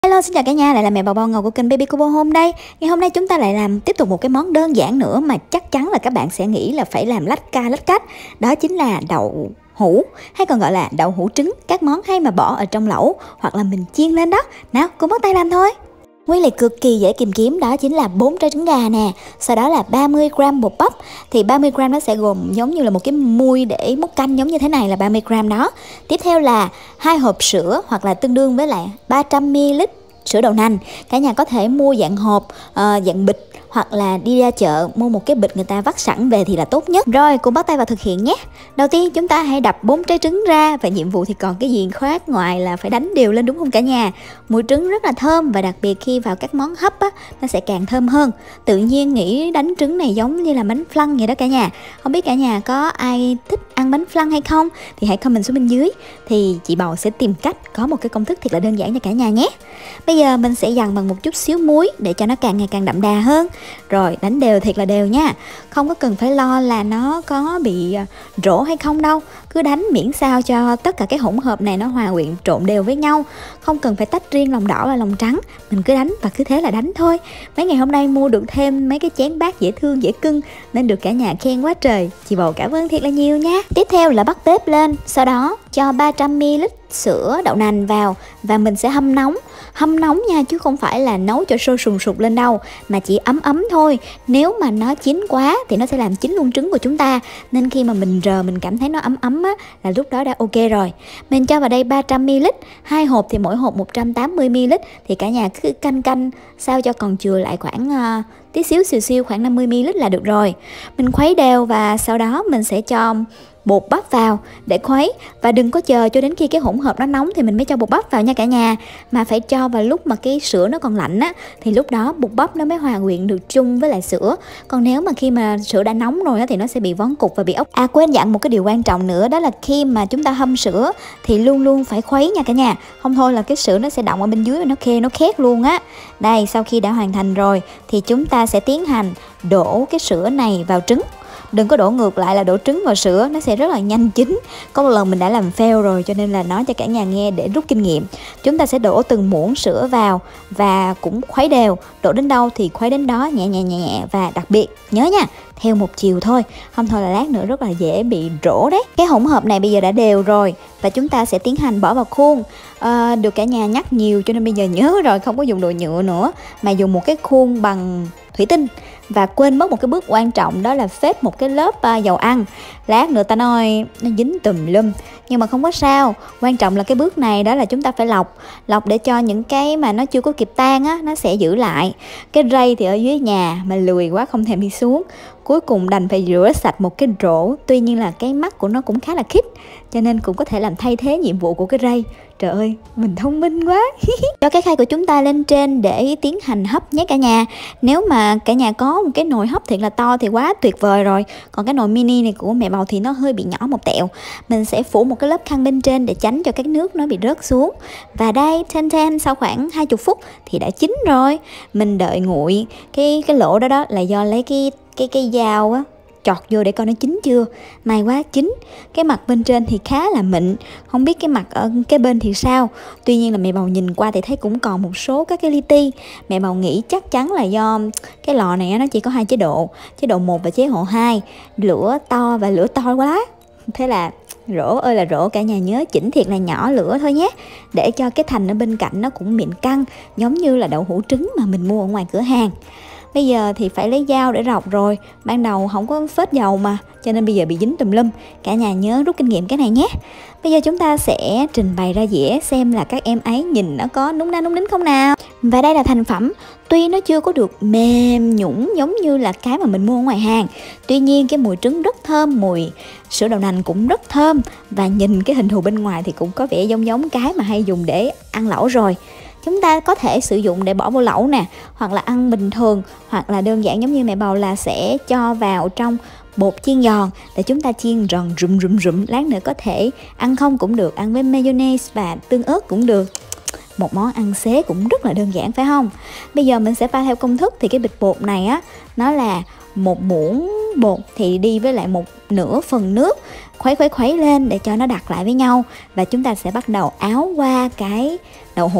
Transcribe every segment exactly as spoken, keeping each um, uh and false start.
Hello, xin chào cả nhà, lại là mẹ Bầu Bầu Ngầu của kênh Baby Cubo Home đây. Ngày hôm nay chúng ta lại làm tiếp tục một cái món đơn giản nữa mà chắc chắn là các bạn sẽ nghĩ là phải làm lách ca lách cách. Đó chính là đậu hũ, hay còn gọi là đậu hũ trứng, các món hay mà bỏ ở trong lẩu hoặc là mình chiên lên đó. Nào, cùng bắt tay làm thôi. Nguyên liệu cực kỳ dễ tìm kiếm, đó chính là bốn trái trứng gà nè, sau đó là ba mươi gam bột bắp. Thì ba mươi gam nó sẽ gồm giống như là một cái muôi để múc canh giống như thế này là ba mươi gam đó. Tiếp theo là hai hộp sữa hoặc là tương đương với lại ba trăm mi li lít sữa đậu nành. Cả nhà có thể mua dạng hộp, uh, dạng bịch hoặc là đi ra chợ mua một cái bịch người ta vắt sẵn về thì là tốt nhất. Rồi, cùng bắt tay vào thực hiện nhé. Đầu tiên chúng ta hãy đập bốn trái trứng ra, và nhiệm vụ thì còn cái gì khác ngoài là phải đánh đều lên, đúng không cả nhà? Mùi trứng rất là thơm, và đặc biệt khi vào các món hấp á, nó sẽ càng thơm hơn. Tự nhiên nghĩ đánh trứng này giống như là bánh flan vậy đó cả nhà. Không biết cả nhà có ai thích ăn bánh flan hay không thì hãy comment xuống bên dưới, thì chị Bầu sẽ tìm cách có một cái công thức thiệt là đơn giản cho cả nhà nhé. Bây giờ mình sẽ dằn bằng một chút xíu muối để cho nó càng ngày càng đậm đà hơn. Rồi đánh đều thiệt là đều nha. Không có cần phải lo là nó có bị rỗ hay không đâu. Cứ đánh miễn sao cho tất cả cái hỗn hợp này nó hòa quyện trộn đều với nhau. Không cần phải tách riêng lòng đỏ và lòng trắng. Mình cứ đánh và cứ thế là đánh thôi. Mấy ngày hôm nay mua được thêm mấy cái chén bát dễ thương dễ cưng nên được cả nhà khen quá trời. Chị Bầu cảm ơn thiệt là nhiều nha. Tiếp theo là bắt bếp lên. Sau đó cho ba trăm mi li lít sữa đậu nành vào và mình sẽ hâm nóng. Hâm nóng nha, chứ không phải là nấu cho sôi sùng sục lên đâu, mà chỉ ấm ấm thôi. Nếu mà nó chín quá thì nó sẽ làm chín luôn trứng của chúng ta. Nên khi mà mình rờ mình cảm thấy nó ấm ấm á, là lúc đó đã ok rồi. Mình cho vào đây ba trăm mi li lít, hai hộp thì mỗi hộp một trăm tám mươi mi li lít. Thì cả nhà cứ canh canh sao cho còn chừa lại khoảng uh, tí xíu xìu xiu khoảng năm mươi mi li lít là được rồi. Mình khuấy đều và sau đó mình sẽ cho bột bắp vào để khuấy, và đừng có chờ cho đến khi cái hỗn hợp nó nóng thì mình mới cho bột bắp vào nha cả nhà, mà phải cho vào lúc mà cái sữa nó còn lạnh á, thì lúc đó bột bắp nó mới hòa quyện được chung với lại sữa. Còn nếu mà khi mà sữa đã nóng rồi á, thì nó sẽ bị vón cục và bị ốc. À, quên dặn một cái điều quan trọng nữa, đó là khi mà chúng ta hâm sữa thì luôn luôn phải khuấy nha cả nhà, không thôi là cái sữa nó sẽ đọng ở bên dưới và nó khê nó khét luôn á. Đây, sau khi đã hoàn thành rồi thì chúng ta sẽ tiến hành đổ cái sữa này vào trứng. Đừng có đổ ngược lại là đổ trứng vào sữa, nó sẽ rất là nhanh chín. Có một lần mình đã làm fail rồi, cho nên là nói cho cả nhà nghe để rút kinh nghiệm. Chúng ta sẽ đổ từng muỗng sữa vào và cũng khuấy đều. Đổ đến đâu thì khuấy đến đó, nhẹ nhẹ nhẹ. Và đặc biệt nhớ nha, theo một chiều thôi, không thôi là lát nữa rất là dễ bị rỗ đấy. Cái hỗn hợp này bây giờ đã đều rồi và chúng ta sẽ tiến hành bỏ vào khuôn. à, Được cả nhà nhắc nhiều cho nên bây giờ nhớ rồi, không có dùng đồ nhựa nữa mà dùng một cái khuôn bằng thủy tinh. Và quên mất một cái bước quan trọng, đó là phết một cái lớp uh, dầu ăn. Lát nữa ta nói nó dính tùm lum, nhưng mà không có sao. Quan trọng là cái bước này, đó là chúng ta phải lọc Lọc để cho những cái mà nó chưa có kịp tan á, nó sẽ giữ lại. Cái rây thì ở dưới nhà mà lười quá không thèm đi xuống, cuối cùng đành phải rửa sạch một cái rổ. Tuy nhiên là cái mắt của nó cũng khá là khít, cho nên cũng có thể làm thay thế nhiệm vụ của cái rây. Trời ơi, mình thông minh quá. Cho cái khay của chúng ta lên trên để tiến hành hấp nhé cả nhà. Nếu mà cả nhà có một cái nồi hấp thiệt là to thì quá tuyệt vời rồi. Còn cái nồi mini này của mẹ Bầu thì nó hơi bị nhỏ một tẹo. Mình sẽ phủ một cái lớp khăn bên trên để tránh cho cái nước nó bị rớt xuống. Và đây, ten ten, sau khoảng hai mươi phút thì đã chín rồi. Mình đợi nguội. Cái cái lỗ đó đó là do lấy cái cái cái dao á chọt vô để coi nó chín chưa. May quá, chín. Cái mặt bên trên thì khá là mịn, không biết cái mặt ở cái bên thì sao. Tuy nhiên là mẹ Bầu nhìn qua thì thấy cũng còn một số các cái li ti. Mẹ Bầu nghĩ chắc chắn là do cái lò này nó chỉ có hai chế độ, chế độ một và chế độ hai, lửa to và lửa to quá. Thế là rổ ơi là rổ, cả nhà nhớ chỉnh thiệt là nhỏ lửa thôi nhé, để cho cái thành ở bên cạnh nó cũng mịn căng, giống như là đậu hũ trứng mà mình mua ở ngoài cửa hàng. Bây giờ thì phải lấy dao để rọc rồi. Ban đầu không có phết dầu mà, cho nên bây giờ bị dính tùm lum. Cả nhà nhớ rút kinh nghiệm cái này nhé. Bây giờ chúng ta sẽ trình bày ra dĩa xem là các em ấy nhìn nó có núng na núng nính không nào. Và đây là thành phẩm. Tuy nó chưa có được mềm nhũng giống như là cái mà mình mua ở ngoài hàng, tuy nhiên cái mùi trứng rất thơm, mùi sữa đậu nành cũng rất thơm. Và nhìn cái hình thù bên ngoài thì cũng có vẻ giống giống cái mà hay dùng để ăn lẩu rồi. Chúng ta có thể sử dụng để bỏ vô lẩu nè, hoặc là ăn bình thường, hoặc là đơn giản giống như mẹ Bầu là sẽ cho vào trong bột chiên giòn để chúng ta chiên giòn rụm rụm rụm. Lát nữa có thể ăn không cũng được, ăn với mayonnaise và tương ớt cũng được. Một món ăn xế cũng rất là đơn giản phải không? Bây giờ mình sẽ pha theo công thức. Thì cái bịch bột này á, nó là một muỗng bột thì đi với lại một nửa phần nước. Khuấy khuấy khuấy lên để cho nó đặt lại với nhau. Và chúng ta sẽ bắt đầu áo qua cái đậu hũ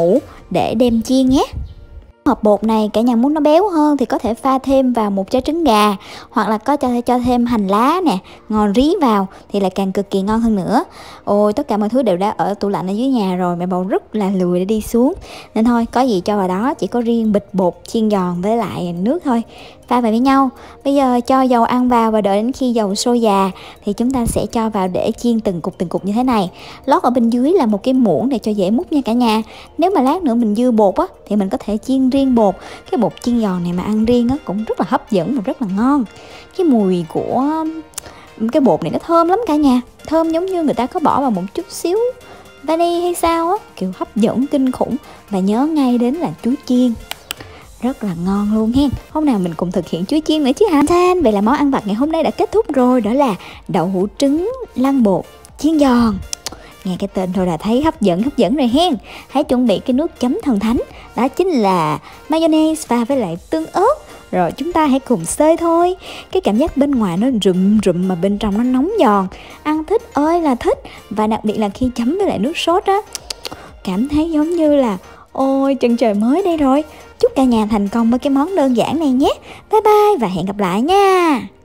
để đem chiên nhé. Hộp bột này cả nhà muốn nó béo hơn thì có thể pha thêm vào một trái trứng gà, hoặc là có cho cho thêm hành lá nè, ngò rí vào thì lại càng cực kỳ ngon hơn nữa. Ôi, tất cả mọi thứ đều đã ở tủ lạnh ở dưới nhà rồi, mẹ bầu rất là lười để đi xuống, nên thôi có gì cho vào đó, chỉ có riêng bịch bột chiên giòn với lại nước thôi, pha vào với nhau. Bây giờ cho dầu ăn vào và đợi đến khi dầu sôi già thì chúng ta sẽ cho vào để chiên từng cục từng cục như thế này. Lót ở bên dưới là một cái muỗng để cho dễ múc nha cả nhà. Nếu mà lát nữa mình dư bột á thì mình có thể chiên riêng bột. Cái bột chiên giòn này mà ăn riêng á cũng rất là hấp dẫn và rất là ngon. Cái mùi của cái bột này nó thơm lắm cả nhà, thơm giống như người ta có bỏ vào một chút xíu vani hay sao á, kiểu hấp dẫn kinh khủng. Và nhớ ngay đến là chuối chiên, rất là ngon luôn hen. Hôm nào mình cùng thực hiện chuối chiên nữa chứ hả. Vậy là món ăn vặt ngày hôm nay đã kết thúc rồi, đó là đậu hũ trứng lăn bột chiên giòn. Nghe cái tên thôi là thấy hấp dẫn hấp dẫn rồi hen. Hãy chuẩn bị cái nước chấm thần thánh, đó chính là mayonnaise pha với lại tương ớt. Rồi chúng ta hãy cùng xơi thôi. Cái cảm giác bên ngoài nó rụm rụm mà bên trong nó nóng giòn, ăn thích ơi là thích. Và đặc biệt là khi chấm với lại nước sốt á, cảm thấy giống như là ôi chân trời mới đây rồi. Chúc cả nhà thành công với cái món đơn giản này nhé. Bye bye và hẹn gặp lại nha.